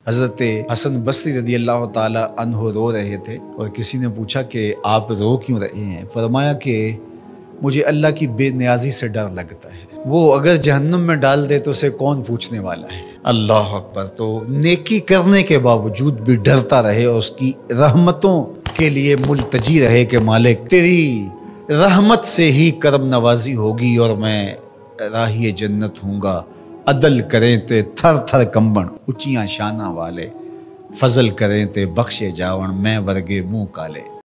हज़रत हसन बसरी रज़ी अल्लाह ताला अन्हो रो रहे थे और किसी ने पूछा कि आप रो क्यों रहे हैं। फरमाया कि मुझे अल्लाह की बेनियाजी से डर लगता है, वो अगर जहन्नुम में डाल दे तो उसे कौन पूछने वाला है। अल्लाह अकबर। तो नेकी करने के बावजूद भी डरता रहे और उसकी रहमतों के लिए मुल्तजी रहे कि मालिक तेरी रहमत से ही करम नवाजी होगी और मैं राही जन्नत हूँगा। अदल करें ते थर थर कंबण उचियां शाना वाले, फजल करें ते बख्शे जावण मैं वर्गे मुँह काले।